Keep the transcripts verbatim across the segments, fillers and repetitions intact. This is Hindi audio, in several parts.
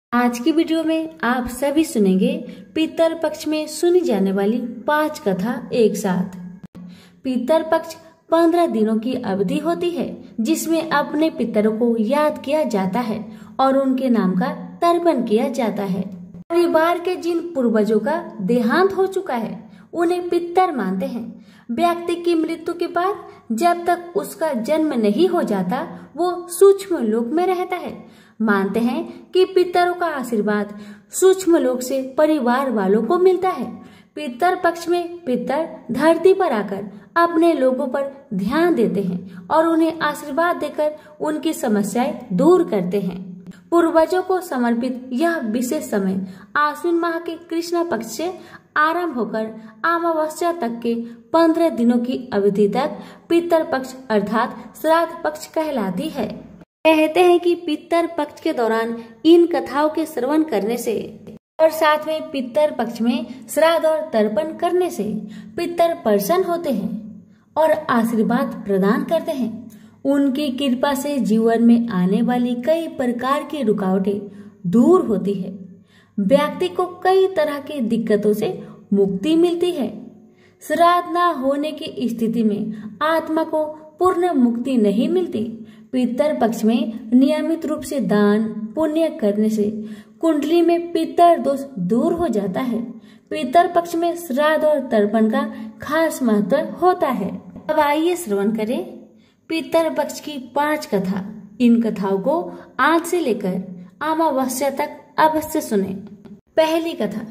आज की वीडियो में आप सभी सुनेंगे पितर पक्ष में सुनी जाने वाली पांच कथा एक साथ। पितर पक्ष पंद्रह दिनों की अवधि होती है जिसमें अपने पितरों को याद किया जाता है और उनके नाम का तर्पण किया जाता है। परिवार के जिन पूर्वजों का देहांत हो चुका है उन्हें पितर मानते हैं। व्यक्ति की मृत्यु के बाद जब तक उसका जन्म नहीं हो जाता वो सूक्ष्म लोक में रहता है। मानते हैं कि पितरों का आशीर्वाद सूक्ष्म लोक से परिवार वालों को मिलता है। पितर पक्ष में पितर धरती पर आकर अपने लोगों पर ध्यान देते हैं और उन्हें आशीर्वाद देकर उनकी समस्याएं दूर करते हैं। पूर्वजों को समर्पित यह विशेष समय आश्विन माह के कृष्ण पक्ष से आरंभ होकर अमावस्या तक के पंद्रह दिनों की अवधि तक पितर पक्ष अर्थात श्राद्ध पक्ष कहलाती है। कहते हैं कि पितर पक्ष के दौरान इन कथाओं के श्रवण करने से और साथ में पितर पक्ष में श्राद्ध और तर्पण करने से पितर प्रसन्न होते हैं और आशीर्वाद प्रदान करते हैं। उनकी कृपा से जीवन में आने वाली कई प्रकार की रुकावटें दूर होती है। व्यक्ति को कई तरह की दिक्कतों से मुक्ति मिलती है। श्राद्ध न होने की स्थिति में आत्मा को पूर्ण मुक्ति नहीं मिलती। पितर पक्ष में नियमित रूप से दान पुण्य करने से कुंडली में पितर दोष दूर हो जाता है। पितर पक्ष में श्राद्ध और तर्पण का खास महत्व होता है। अब आइए श्रवण करें पितर पक्ष की पांच कथा। इन कथाओं को आज से लेकर अमावस्या तक अवश्य सुने। पहली कथा।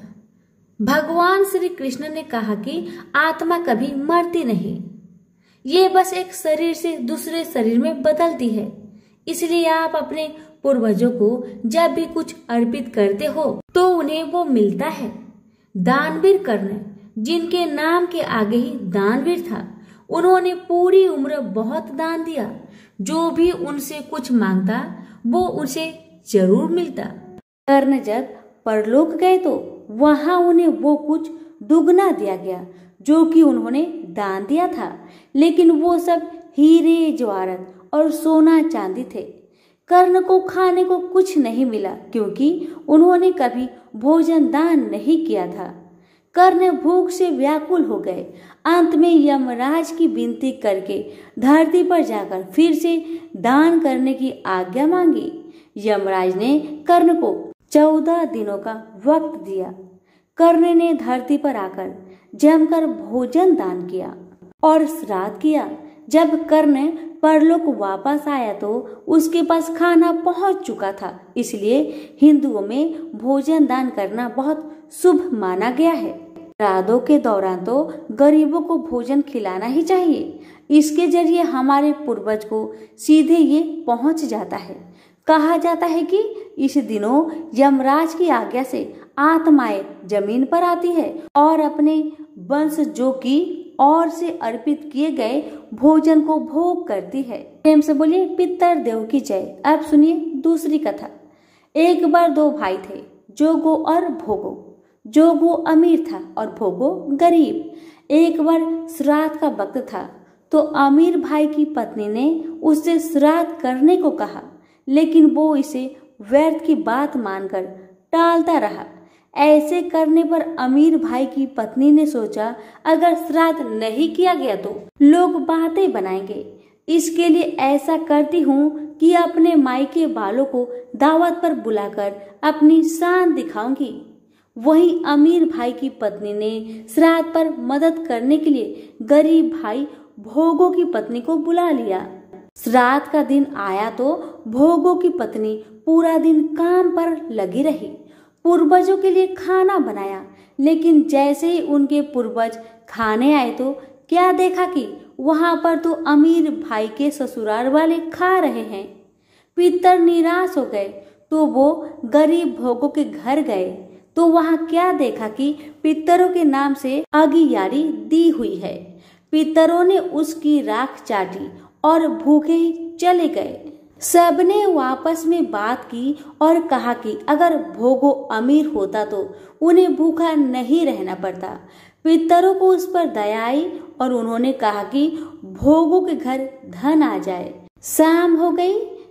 भगवान श्री कृष्ण ने कहा कि आत्मा कभी मरती नहीं, ये बस एक शरीर से दूसरे शरीर में बदलती है। इसलिए आप अपने पूर्वजों को जब भी कुछ अर्पित करते हो तो उन्हें वो मिलता है। दानवीर कर्ण जिनके नाम के आगे ही दानवीर था, उन्होंने पूरी उम्र बहुत दान दिया। जो भी उनसे कुछ मांगता वो उसे जरूर मिलता। कर्ण जब परलोक गए तो वहां उन्हें वो कुछ दुगना दिया गया जो कि उन्होंने दान दिया था, लेकिन वो सब हीरे जवाहरात और सोना चांदी थे। कर्ण को खाने को कुछ नहीं मिला क्योंकि उन्होंने कभी भोजन दान नहीं किया था। कर्ण भूख से व्याकुल हो गए। अंत में यमराज की विनती करके धरती पर जाकर फिर से दान करने की आज्ञा मांगी। यमराज ने कर्ण को चौदह दिनों का वक्त दिया। कर्ण ने धरती पर आकर जमकर भोजन दान किया और श्राद्ध किया। जब कर्ण परलोक वापस आया तो उसके पास खाना पहुंच चुका था। इसलिए हिंदुओं में भोजन दान करना बहुत शुभ माना गया है। श्राद्धों के दौरान तो गरीबों को भोजन खिलाना ही चाहिए। इसके जरिए हमारे पूर्वज को सीधे ये पहुंच जाता है। कहा जाता है कि इस दिनों यमराज की आज्ञा से आत्माएं जमीन पर आती है और अपने वंशजों की ओर से अर्पित किए गए भोजन को भोग करती है। प्रेम से बोलिए पितर देव की जय। अब सुनिए दूसरी कथा। एक बार दो भाई थे, जोगो और भोगो। जोगो अमीर था और भोगो गरीब। एक बार श्राद्ध का वक्त था तो अमीर भाई की पत्नी ने उससे श्राद्ध करने को कहा, लेकिन वो इसे व्यर्थ की बात मानकर टालता रहा। ऐसे करने पर अमीर भाई की पत्नी ने सोचा अगर श्राद्ध नहीं किया गया तो लोग बातें बनाएंगे। इसके लिए ऐसा करती हूँ कि अपने मायके वालों को दावत पर बुलाकर अपनी शान दिखाऊंगी। वहीं अमीर भाई की पत्नी ने श्राद्ध पर मदद करने के लिए गरीब भाई भोगो की पत्नी को बुला लिया। श्राद्ध का दिन आया तो भोगो की पत्नी पूरा दिन काम पर लगी रही। पूर्वजों के लिए खाना बनाया, लेकिन जैसे ही उनके पूर्वज खाने आए तो क्या देखा कि वहां पर तो अमीर भाई के ससुराल वाले खा रहे हैं। पितर निराश हो गए तो वो गरीब भोगों के घर गए तो वहां क्या देखा कि पितरों के नाम से अगियारी दी हुई है। पितरों ने उसकी राख चाटी और भूखे ही चले गए। सबने वापस में बात की और कहा कि अगर भोगो अमीर होता तो उन्हें भूखा नहीं रहना पड़ता। पितरों को उस पर दया आई और उन्होंने कहा कि भोगो के घर धन आ जाए। शाम हो गई।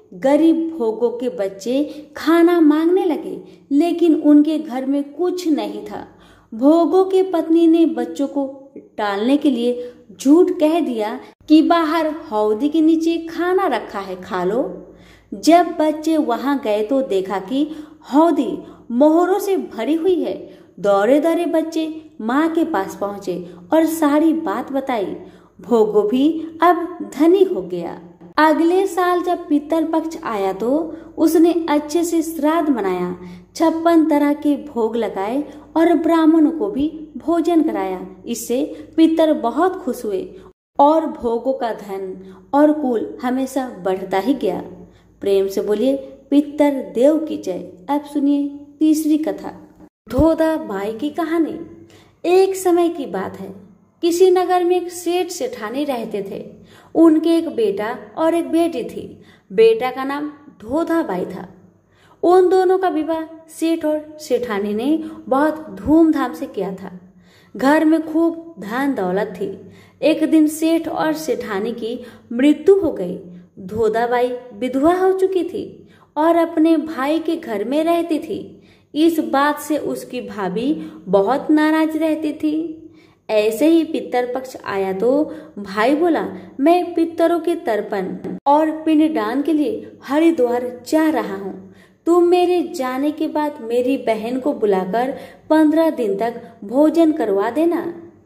गरीब भोगों के बच्चे खाना मांगने लगे, लेकिन उनके घर में कुछ नहीं था। भोगों के पत्नी ने बच्चों को टालने के लिए झूठ कह दिया कि बाहर हौदी के नीचे खाना रखा है, खा लो। जब बच्चे वहां गए तो देखा कि हौदी मोहरों से भरी हुई है। दौड़े दौड़े बच्चे माँ के पास पहुंचे और सारी बात बताई। भोगो भी अब धनी हो गया। अगले साल जब पितर पक्ष आया तो उसने अच्छे से श्राद्ध मनाया, छप्पन तरह के भोग लगाए और ब्राह्मणों को भी भोजन कराया। इससे पितर बहुत खुश हुए और भोगों का धन और कुल हमेशा बढ़ता ही गया। प्रेम से बोलिए पितर देव की जय। अब सुनिए तीसरी कथा, धोधा बाई की कहानी। एक समय की बात है, किसी नगर में एक सेठ सेठानी रहते थे। उनके एक बेटा और एक बेटी थी। बेटा का नाम धोधा बाई था। उन दोनों का विवाह सेठ और सेठानी ने बहुत धूमधाम से किया था। घर में खूब धन दौलत थी। एक दिन सेठ और सेठानी की मृत्यु हो गई। धोधा बाई विधवा हो चुकी थी और अपने भाई के घर में रहती थी। इस बात से उसकी भाभी बहुत नाराज रहती थी। ऐसे ही पितर पक्ष आया तो भाई बोला, मैं पितरों के तर्पण और पिंडदान के लिए हरिद्वार जा रहा हूँ। तुम मेरे जाने के बाद मेरी बहन को बुलाकर पंद्रह दिन तक भोजन करवा देना।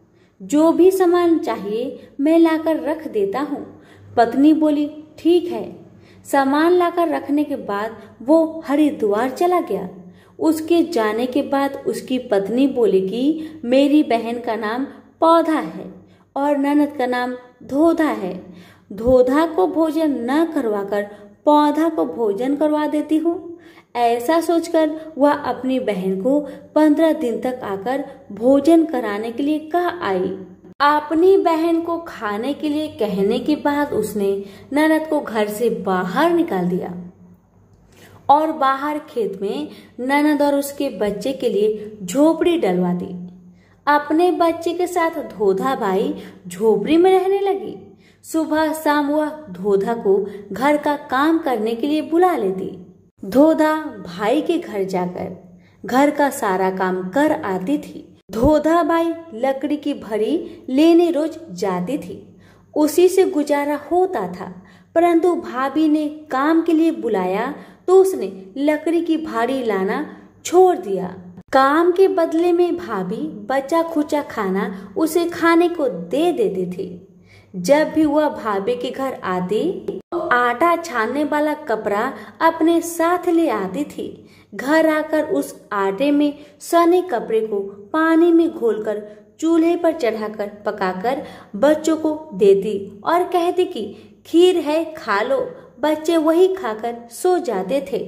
जो भी सामान चाहिए मैं लाकर रख देता हूँ। पत्नी बोली, ठीक है। सामान लाकर रखने के बाद वो हरिद्वार चला गया। उसके जाने के बाद उसकी पत्नी बोली कि मेरी बहन का नाम पौधा है और ननद का नाम धोधा है। धोधा को भोजन न करवाकर पौधा को भोजन करवा देती हूँ। ऐसा सोचकर वह अपनी बहन को पंद्रह दिन तक आकर भोजन कराने के लिए कह आई। अपनी बहन को खाने के लिए कहने के बाद उसने ननद को घर से बाहर निकाल दिया और बाहर खेत में ननद और उसके बच्चे के लिए झोपड़ी डलवा दी। अपने बच्चे के साथ धोधा बाई झोपड़ी में रहने लगी। सुबह शाम वह धोधा को घर का काम करने के लिए बुला लेती। धोधा भाई के घर जाकर घर का सारा काम कर आती थी। धोधा बाई लकड़ी की भरी लेने रोज जाती थी। उसी से गुजारा होता था, परंतु भाभी ने काम के लिए बुलाया तो उसने लकड़ी की भारी लाना छोड़ दिया। काम के बदले में भाभी बचा खुचा खाना उसे खाने को दे देती थी। जब भी वह भाभी के घर आती तो आटा छानने वाला कपड़ा अपने साथ ले आती थी। घर आकर उस आटे में सने कपड़े को पानी में घोलकर चूल्हे पर चढ़ाकर पकाकर बच्चों को देती और कहती कि खीर है, खा लो। बच्चे वही खाकर सो जाते थे।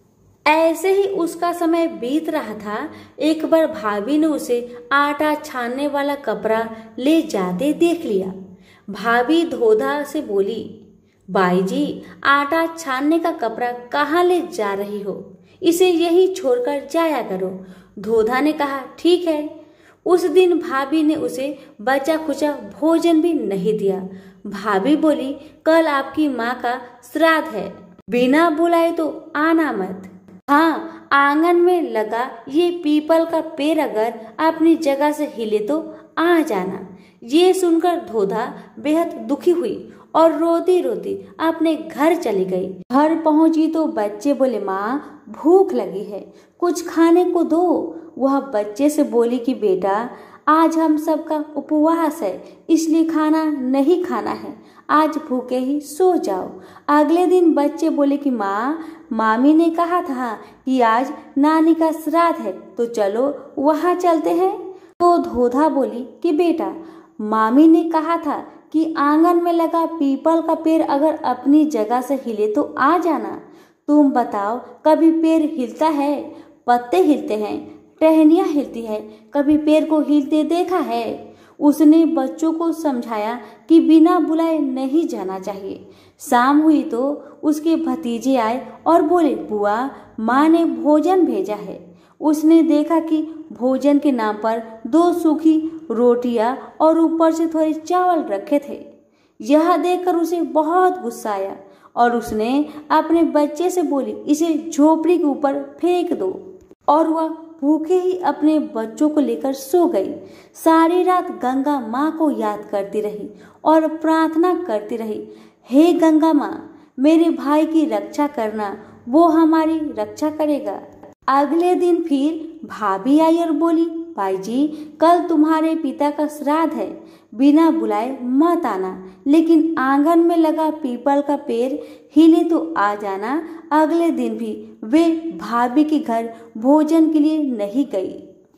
ऐसे ही उसका समय बीत रहा था। एक बार भाभी ने उसे आटा छानने वाला कपड़ा ले जाते देख लिया। भाभी धोधा से बोली, बाई जी, आटा छानने का कपड़ा कहाँ ले जा रही हो? इसे यही छोड़कर जाया करो। धोधा ने कहा, ठीक है। उस दिन भाभी ने उसे बचा खुचा भोजन भी नहीं दिया। भाभी बोली, कल आपकी माँ का श्राद्ध है, बिना बुलाए तो आना मत। हाँ, आंगन में लगा ये पीपल का पेड़ अगर अपनी जगह से हिले तो आ जाना। ये सुनकर धोधा बेहद दुखी हुई और रोती रोती अपने घर चली गई। घर पहुंची तो बच्चे बोले, माँ भूख लगी है, कुछ खाने को दो। वह बच्चे से बोली कि बेटा, आज हम सबका उपवास है, इसलिए खाना नहीं खाना है, आज भूखे ही सो जाओ। अगले दिन बच्चे बोले कि माँ, मामी ने कहा था कि आज नानी का श्राद्ध है, तो चलो वहाँ चलते हैं। तो धोधा बोली कि बेटा, मामी ने कहा था कि आंगन में लगा पीपल का पेड़ अगर अपनी जगह से हिले तो आ जाना। तुम बताओ, कभी पेड़ हिलता है? पत्ते हिलते हैं, टहनियाँ हिलती है, कभी पेड़ को हिलते देखा है? उसने बच्चों को समझाया कि बिना बुलाए नहीं जाना चाहिए। शाम हुई तो उसके भतीजे आए और बोले, बुआ, माँ ने भोजन भेजा है। उसने देखा कि भोजन के नाम पर दो सूखी रोटियां और ऊपर से थोड़े चावल रखे थे। यह देखकर उसे बहुत गुस्सा आया और उसने अपने बच्चे से बोली, इसे झोपड़ी के ऊपर फेंक दो। और वह भूखे ही अपने बच्चों को लेकर सो गई। सारी रात गंगा माँ को याद करती रही और प्रार्थना करती रही, हे गंगा माँ, मेरे भाई की रक्षा करना, वो हमारी रक्षा करेगा। अगले दिन फिर भाभी आई और बोली, भाई जी, कल तुम्हारे पिता का श्राद्ध है, बिना बुलाए मत आना, लेकिन आंगन में लगा पीपल का पेड़ हिले तो आ जाना। अगले दिन भी वे भाभी के घर भोजन के लिए नहीं गई।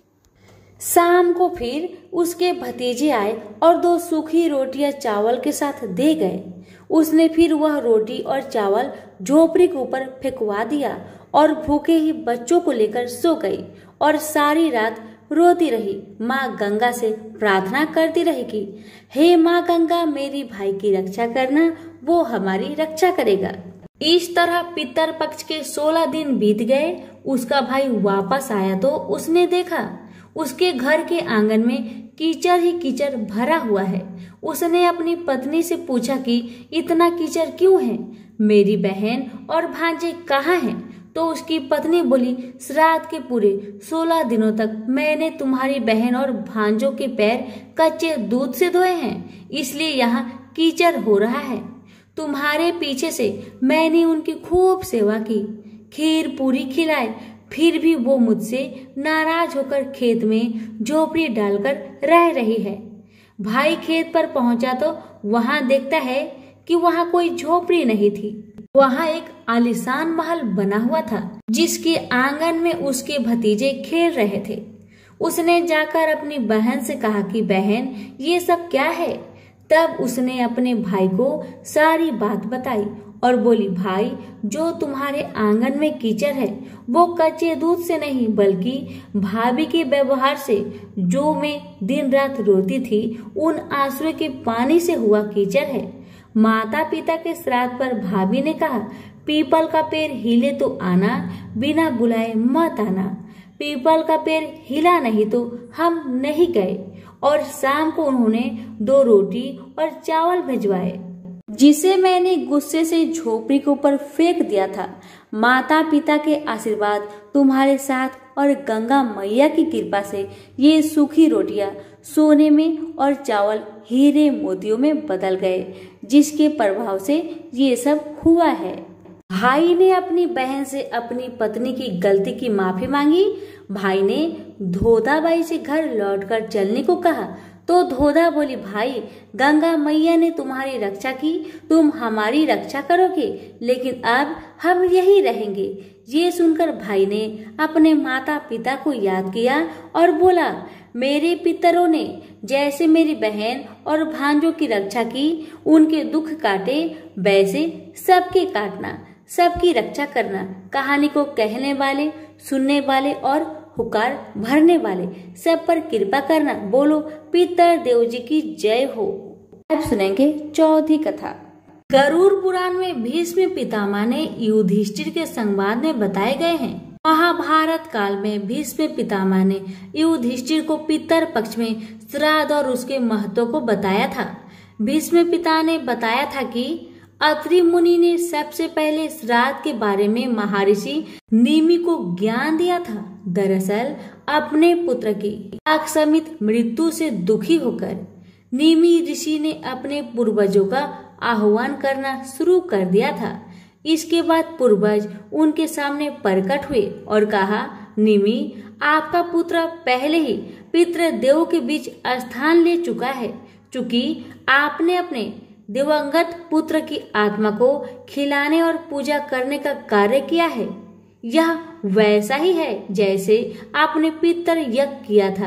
शाम को फिर उसके भतीजे आए और दो सूखी रोटियां चावल के साथ दे गए। उसने फिर वह रोटी और चावल झोपड़ी के ऊपर फेंकवा दिया और भूखे ही बच्चों को लेकर सो गई और सारी रात रोती रही। माँ गंगा से प्रार्थना करती रही कि हे माँ गंगा, मेरी भाई की रक्षा करना, वो हमारी रक्षा करेगा। इस तरह पितर पक्ष के सोलह दिन बीत गए। उसका भाई वापस आया तो उसने देखा उसके घर के आंगन में कीचड़ ही कीचड़ भरा हुआ है। उसने अपनी पत्नी से पूछा कि इतना कीचड़ क्यों है, मेरी बहन और भांजे कहाँ हैं? तो उसकी पत्नी बोली, श्राद्ध के पूरे सोलह दिनों तक मैंने तुम्हारी बहन और भांजों के पैर कच्चे दूध से धोए हैं, इसलिए यहाँ कीचड़ हो रहा है। तुम्हारे पीछे से मैंने उनकी खूब सेवा की, खीर पूरी खिलाए, फिर भी वो मुझसे नाराज होकर खेत में झोपड़ी डालकर रह रही है। भाई खेत पर पहुंचा तो वहां देखता है कि वहां कोई झोपड़ी नहीं थी। वहां एक आलीशान महल बना हुआ था, जिसके आंगन में उसके भतीजे खेल रहे थे। उसने जाकर अपनी बहन से कहा कि बहन, ये सब क्या है? तब उसने अपने भाई को सारी बात बताई और बोली, भाई, जो तुम्हारे आंगन में कीचड़ है वो कच्चे दूध से नहीं, बल्कि भाभी के व्यवहार से, जो मैं दिन रात रोती थी, उन आंसुओं के पानी से हुआ कीचड़ है। माता पिता के श्राद्ध पर भाभी ने कहा, पीपल का पेड़ हिले तो आना, बिना बुलाए मत आना। पीपल का पेड़ हिला नहीं तो हम नहीं गए। और शाम को उन्होंने दो रोटी और चावल भिजवाए, जिसे मैंने गुस्से से झोपड़ी के ऊपर फेंक दिया था। माता पिता के आशीर्वाद तुम्हारे साथ और गंगा मैया की कृपा से ये सूखी रोटियां सोने में और चावल हीरे मोतियों में बदल गए, जिसके प्रभाव से ये सब हुआ है। भाई ने अपनी बहन से अपनी पत्नी की गलती की माफी मांगी। भाई ने धोधाबाई से घर लौटकर चलने को कहा तो धोधा बोली, भाई, गंगा मैया ने तुम्हारी रक्षा की, तुम हमारी रक्षा करोगे, लेकिन अब हम यही रहेंगे। ये सुनकर भाई ने अपने माता पिता को याद किया और बोला, मेरे पितरों ने जैसे मेरी बहन और भांजों की रक्षा की, उनके दुख काटे, वैसे सबके काटना, सबकी रक्षा करना। कहानी को कहने वाले, सुनने वाले और हुकार भरने वाले सब पर कृपा करना। बोलो पितर देव जी की जय हो। अब सुनेंगे चौथी कथा। गरुड़ पुराण में भीष्म पितामह ने युधिष्ठिर के संवाद में बताए गए हैं। महाभारत काल में भीष्म पितामह ने युधिष्ठिर को पितर पक्ष में श्राद्ध और उसके महत्व को बताया था। भीष्म पिता ने बताया था कि अत्रि मुनि ने सबसे पहले श्राद्ध के बारे में महर्षि निमि को ज्ञान दिया था। दरअसल अपने पुत्र की आकस्मिक मृत्यु से दुखी होकर निमि ऋषि ने अपने पूर्वजों का आह्वान करना शुरू कर दिया था। इसके बाद पूर्वज उनके सामने प्रकट हुए और कहा, निमि, आपका पुत्र पहले ही पितृदेव के बीच स्थान ले चुका है। चूंकि आपने अपने दिवंगत पुत्र की आत्मा को खिलाने और पूजा करने का कार्य किया है, यह वैसा ही है जैसे आपने पितर यज्ञ किया था।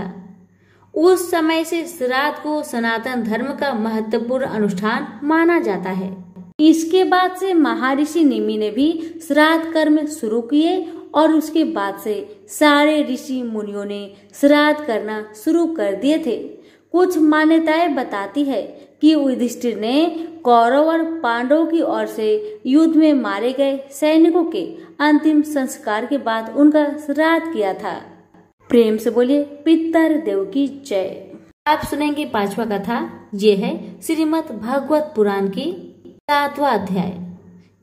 उस समय से श्राद्ध को सनातन धर्म का महत्वपूर्ण अनुष्ठान माना जाता है। इसके बाद से महर्षि निमि ने भी श्राद्ध कर्म शुरू किए और उसके बाद से सारे ऋषि मुनियों ने श्राद्ध करना शुरू कर दिए थे। कुछ मान्यताएं बताती है कि युधिष्ठिर ने कौरव और पांडवों की ओर से युद्ध में मारे गए सैनिकों के अंतिम संस्कार के बाद उनका श्राद्ध किया था। प्रेम से बोलिए पितर देव की जय। आप सुनेंगे पांचवा कथा। ये है श्रीमद् भागवत पुराण की सातवां अध्याय।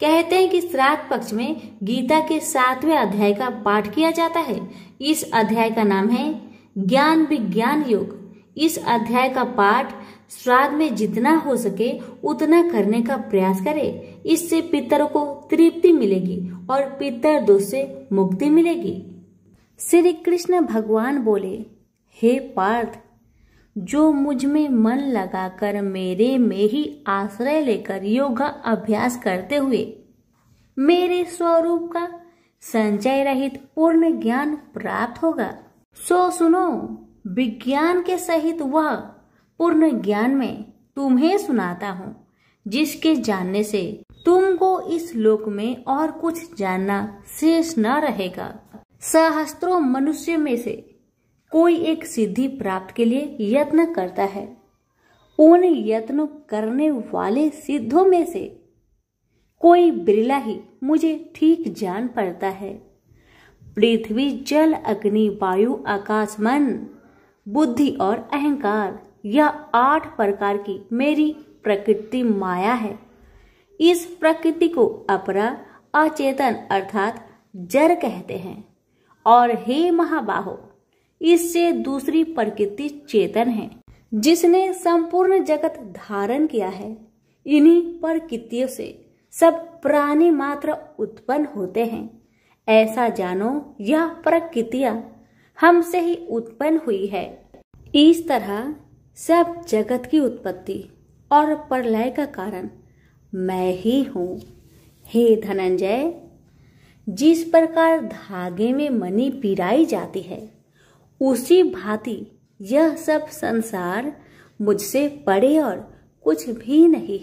कहते हैं कि श्राद्ध पक्ष में गीता के सातवें अध्याय का पाठ किया जाता है। इस अध्याय का नाम है ज्ञान विज्ञान योग। इस अध्याय का पाठ श्राद्ध में जितना हो सके उतना करने का प्रयास करें। इससे पितरों को तृप्ति मिलेगी और पितर दोष से मुक्ति मिलेगी। श्री कृष्ण भगवान बोले, हे पार्थ, जो मुझ में मन लगाकर मेरे में ही आश्रय लेकर योगा अभ्यास करते हुए मेरे स्वरूप का संचय रहित पूर्ण ज्ञान प्राप्त होगा, सो सुनो, विज्ञान के सहित वह पूर्ण ज्ञान में तुम्हें सुनाता हूँ, जिसके जानने से तुमको इस लोक में और कुछ जानना शेष न रहेगा। सहस्त्रों मनुष्य में से कोई एक सिद्धि प्राप्त के लिए यत्न करता है। उन यत्न करने वाले सिद्धों में से कोई बिरला ही मुझे ठीक जान पड़ता है। पृथ्वी, जल, अग्नि, वायु, आकाश, मन, बुद्धि और अहंकार, यह आठ प्रकार की मेरी प्रकृति माया है। इस प्रकृति को अपरा अचेतन अर्थात जड़ कहते हैं। और हे महाबाहो, इससे दूसरी प्रकृति चेतन है, जिसने संपूर्ण जगत धारण किया है। इन्हीं प्रकृतियों से सब प्राणी मात्र उत्पन्न होते हैं। ऐसा जानो, यह प्रकृतियां हमसे ही उत्पन्न हुई है। इस तरह सब जगत की उत्पत्ति और प्रलय का कारण मैं ही हूँ। हे धनंजय, जिस प्रकार धागे में मणि पिराई जाती है, उसी भांति यह सब संसार मुझसे परे और कुछ भी नहीं।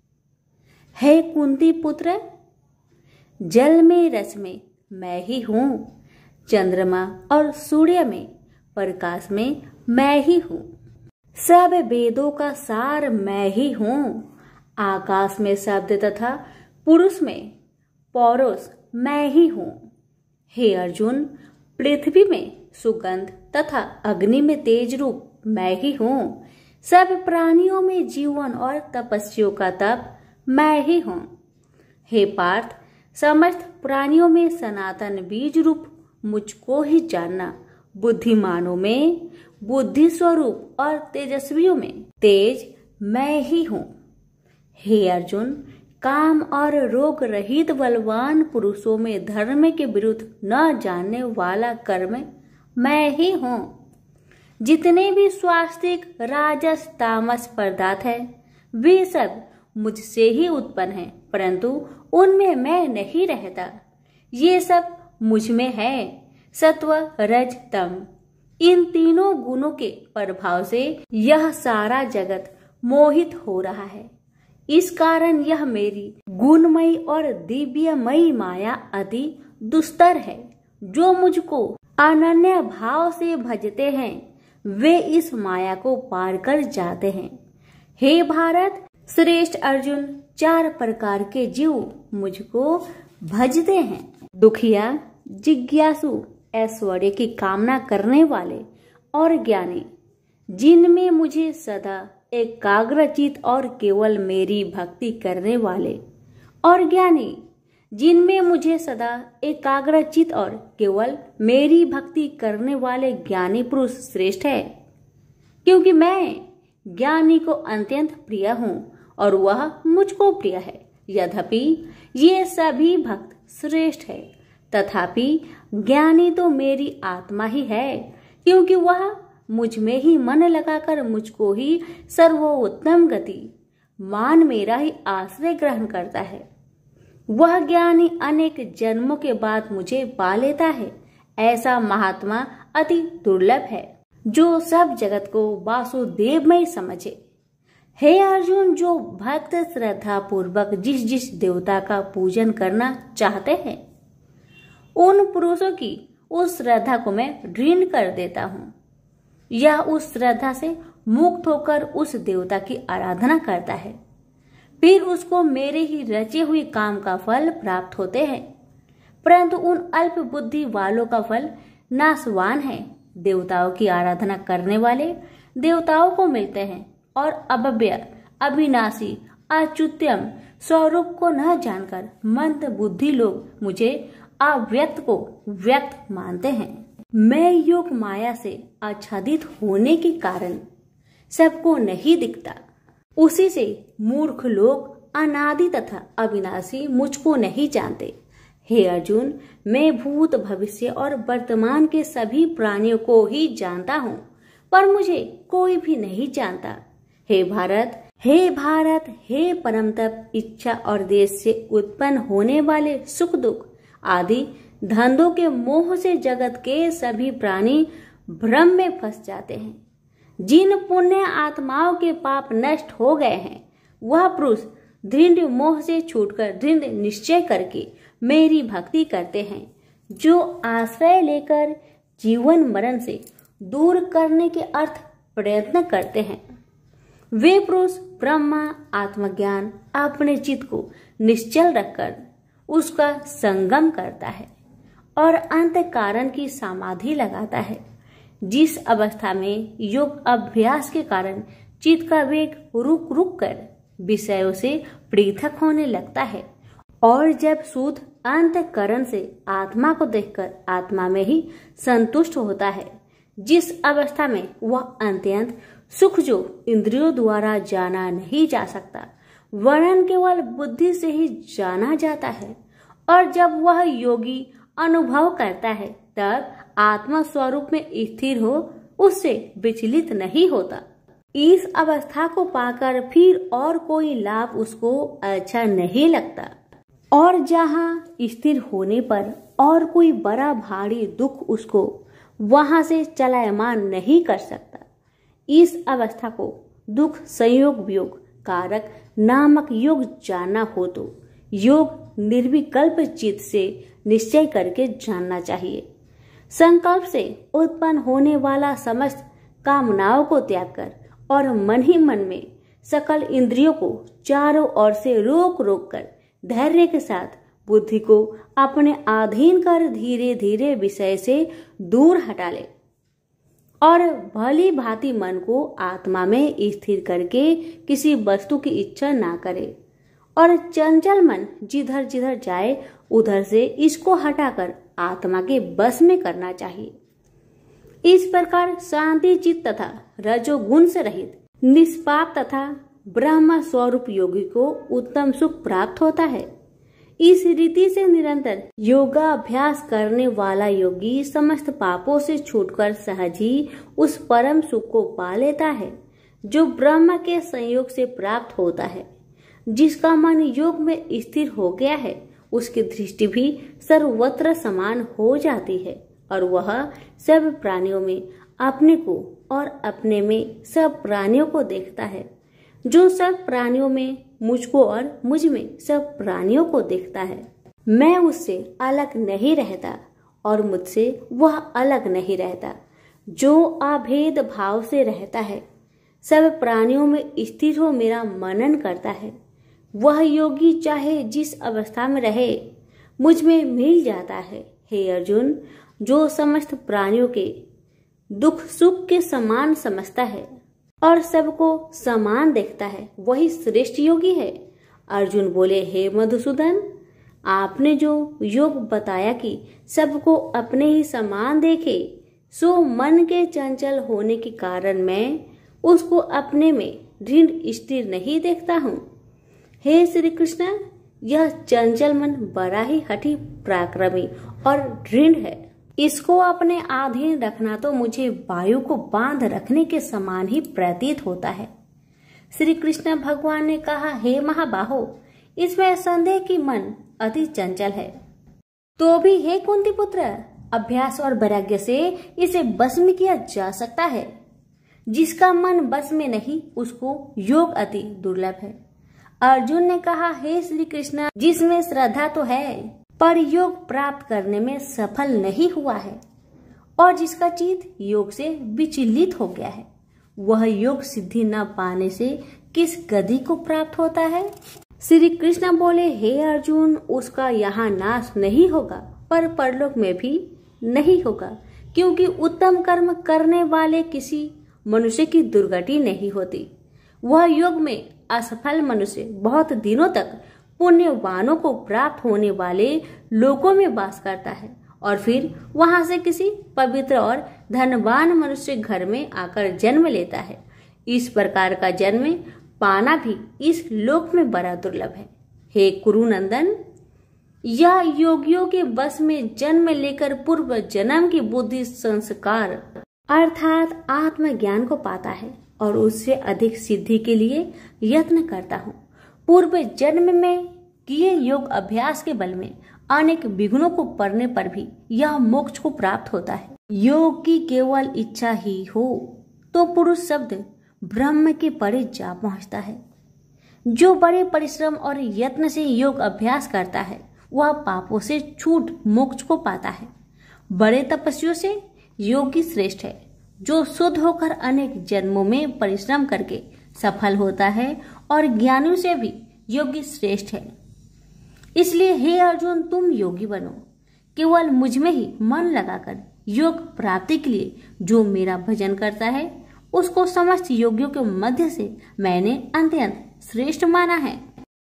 हे कुंती पुत्र, जल में रस में मैं ही हूँ, चंद्रमा और सूर्य में प्रकाश में मैं ही हूँ, सब वेदों का सार मैं ही हूँ, आकाश में शब्द तथा पुरुष में पौरुष मैं ही हूँ। हे अर्जुन, पृथ्वी में सुगंध तथा अग्नि में तेज रूप मैं ही हूँ, सब प्राणियों में जीवन और तपस्वियों का तप मैं ही हूँ। हे पार्थ, समस्त प्राणियों में सनातन बीज रूप मुझको ही जानना, बुद्धिमानों में बुद्धि स्वरूप और तेजस्वियों में तेज मैं ही हूँ। हे अर्जुन, काम और रोग रहित बलवान पुरुषों में धर्म के विरुद्ध न जानने वाला कर्म मैं ही हूँ। जितने भी स्वास्तिक राजस तामस पदार्थ है, वे सब मुझसे ही उत्पन्न हैं, परंतु उनमें मैं नहीं रहता। ये सब मुझ में है। सत्व, रज, तम, इन तीनों गुणों के प्रभाव से यह सारा जगत मोहित हो रहा है। इस कारण यह मेरी गुणमयी और दिव्यमयी माया अति दुस्तर है। जो मुझको अनन्य भाव से भजते हैं, वे इस माया को पार कर जाते हैं। हे भारत श्रेष्ठ अर्जुन, चार प्रकार के जीव मुझको भजते हैं। दुखिया, जिज्ञासु, ऐश्वर्य की कामना करने वाले और ज्ञानी, जिनमें मुझे सदा एकाग्रचित और केवल मेरी भक्ति करने वाले, और ज्ञानी, जिनमें मुझे सदा एकाग्रचित और केवल मेरी भक्ति करने वाले ज्ञानी पुरुष श्रेष्ठ है। क्योंकि मैं ज्ञानी को अत्यंत प्रिय हूँ और वह मुझको प्रिय है। यद्यपि ये सभी भक्त श्रेष्ठ है, तथापि ज्ञानी तो मेरी आत्मा ही है, क्योंकि वह मुझ में ही मन लगाकर मुझको ही सर्वोत्तम गति मान मेरा ही आश्रय ग्रहण करता है। वह ज्ञानी अनेक जन्मों के बाद मुझे पा लेता है। ऐसा महात्मा अति दुर्लभ है, जो सब जगत को वासुदेवमय समझे। हे अर्जुन, जो भक्त श्रद्धा पूर्वक जिस जिस देवता का पूजन करना चाहते हैं, उन पुरुषों की उस श्रद्धा को मैं ऋण कर देता हूँ। यह उस श्रद्धा से मुक्त होकर उस देवता की आराधना करता है, फिर उसको मेरे ही रचे हुए काम का फल प्राप्त होते हैं। परंतु उन अल्प बुद्धि वालों का फल नाशवान है। देवताओं की आराधना करने वाले देवताओं को मिलते हैं और अव्यय, अविनाशी, अच्युत्यम, स्वरूप को न जानकर मंद बुद्धि लोग मुझे अव्यक्त को व्यक्त मानते हैं। मैं योग माया से आच्छादित होने के कारण सबको नहीं दिखता, उसी से मूर्ख लोग अनादि तथा अविनाशी मुझको नहीं जानते। हे अर्जुन, मैं भूत भविष्य और वर्तमान के सभी प्राणियों को ही जानता हूँ, पर मुझे कोई भी नहीं जानता। हे भारत हे भारत हे परम तप, इच्छा और देश से उत्पन्न होने वाले सुख दुख आदि धंधों के मोह से जगत के सभी प्राणी भ्रम में फंस जाते हैं। जिन पुण्य आत्माओं के पाप नष्ट हो गए हैं, वह पुरुष दृढ़ मोह से छूटकर दृढ़ निश्चय करके मेरी भक्ति करते हैं, जो आश्रय लेकर जीवन मरण से दूर करने के अर्थ प्रयत्न करते हैं। वे पुरुष ब्रह्मा आत्मज्ञान अपने चित्त को निश्चल रखकर उसका संगम करता है और अंत कारण की समाधि लगाता है, जिस अवस्था में योग अभ्यास के कारण चित्त का वेग रुक रुक कर विषयों से पृथक होने लगता है और जब शुद्ध अंतःकरण से आत्मा को देखकर आत्मा में ही संतुष्ट होता है, जिस अवस्था में वह अत्यंत सुख जो इंद्रियों द्वारा जाना नहीं जा सकता, वरन केवल बुद्धि से ही जाना जाता है। और जब वह योगी अनुभव करता है, तब आत्मा स्वरूप में स्थिर हो उससे विचलित नहीं होता। इस अवस्था को पाकर फिर और कोई लाभ उसको अच्छा नहीं लगता, और जहाँ स्थिर होने पर और कोई बड़ा भारी दुख उसको वहां से चलायमान नहीं कर सकता। इस अवस्था को दुख संयोग वियोग कारक नामक योग जानना हो तो योग निर्विकल्प चित्त से निश्चय करके जानना चाहिए। संकल्प से उत्पन्न होने वाला समस्त कामनाओं को त्याग कर और मन ही मन में सकल इंद्रियों को चारों ओर से रोक रोक कर धैर्य के साथ बुद्धि को अपने अधीन कर धीरे धीरे विषय से दूर हटा ले और भली भांति मन को आत्मा में स्थिर करके किसी वस्तु की इच्छा ना करे और चंचल मन जिधर जिधर जाए उधर से इसको हटाकर आत्मा के बस में करना चाहिए। इस प्रकार शांति चित्त तथा रजोगुण से रहित निष्पाप तथा ब्रह्म स्वरूप योगी को उत्तम सुख प्राप्त होता है। इस रीति से निरंतर योगाभ्यास करने वाला योगी समस्त पापों से छूटकर सहज ही उस परम सुख को पा लेता है, जो ब्रह्म के संयोग से प्राप्त होता है। जिसका मन योग में स्थिर हो गया है, उसकी दृष्टि भी सर्वत्र समान हो जाती है और वह सब प्राणियों में अपने को और अपने में सब प्राणियों को देखता है, जो सब प्राणियों में मुझको और मुझ में सब प्राणियों को देखता है। मैं उससे अलग नहीं रहता और मुझसे वह अलग नहीं रहता। जो अभेद भाव से रहता है, सब प्राणियों में स्थिर हो मेरा मनन करता है, वह योगी चाहे जिस अवस्था में रहे मुझ में मिल जाता है। हे अर्जुन, जो समस्त प्राणियों के दुख सुख के समान समझता है और सबको समान देखता है, वही श्रेष्ठ योगी है। अर्जुन बोले, हे मधुसूदन, आपने जो योग बताया कि सबको अपने ही समान देखे, सो मन के चंचल होने के कारण मैं उसको अपने में दृढ़ स्थिर नहीं देखता हूँ। हे श्री कृष्ण, यह चंचल मन बड़ा ही हठी पराक्रमी और दृढ़ है। इसको अपने अधीन रखना तो मुझे वायु को बांध रखने के समान ही प्रतीत होता है। श्री कृष्ण भगवान ने कहा, हे महाबाहो, इसमें संदेह की मन अति चंचल है, तो भी हे कुंती पुत्र, अभ्यास और वैराग्य से इसे बस में किया जा सकता है। जिसका मन बस में नहीं, उसको योग अति दुर्लभ है। अर्जुन ने कहा, हे श्री कृष्ण, जिसमें श्रद्धा तो है पर योग प्राप्त करने में सफल नहीं हुआ है और जिसका चित्त योग से विचलित हो गया है, वह योग सिद्धि न पाने से किस गति को प्राप्त होता है? श्री कृष्ण बोले, हे अर्जुन, उसका यहाँ नाश नहीं होगा पर परलोक में भी नहीं होगा, क्योंकि उत्तम कर्म करने वाले किसी मनुष्य की दुर्गति नहीं होती। वह योग में असफल मनुष्य बहुत दिनों तक पुण्यवानों को प्राप्त होने वाले लोकों में वास करता है और फिर वहां से किसी पवित्र और धनवान मनुष्य घर में आकर जन्म लेता है। इस प्रकार का जन्म पाना भी इस लोक में बड़ा दुर्लभ है। हे कुरुनंदन, यह योगियों के बस में जन्म लेकर पूर्व जन्म की बुद्धि संस्कार अर्थात आत्मज्ञान को पाता है और उससे अधिक सिद्धि के लिए यत्न करता हूँ। पूर्व जन्म में किए योग अभ्यास के बल में अनेक विघ्नों को पड़ने पर भी यह मोक्ष को प्राप्त होता है। योग की केवल इच्छा ही हो तो पुरुष शब्द ब्रह्म के परे जा पहुंचता है। जो बड़े परिश्रम और यत्न से योग अभ्यास करता है वह पापों से छूट मोक्ष को पाता है। बड़े तपस्वियों से योगी श्रेष्ठ है, जो शुद्ध होकर अनेक जन्मों में परिश्रम करके सफल होता है, और ज्ञानियों से भी योगी श्रेष्ठ है। इसलिए हे अर्जुन, तुम योगी बनो। केवल मुझ में ही मन लगाकर योग प्राप्ति के लिए जो मेरा भजन करता है उसको समस्त योगियों के मध्य से मैंने अत्यंत श्रेष्ठ माना है।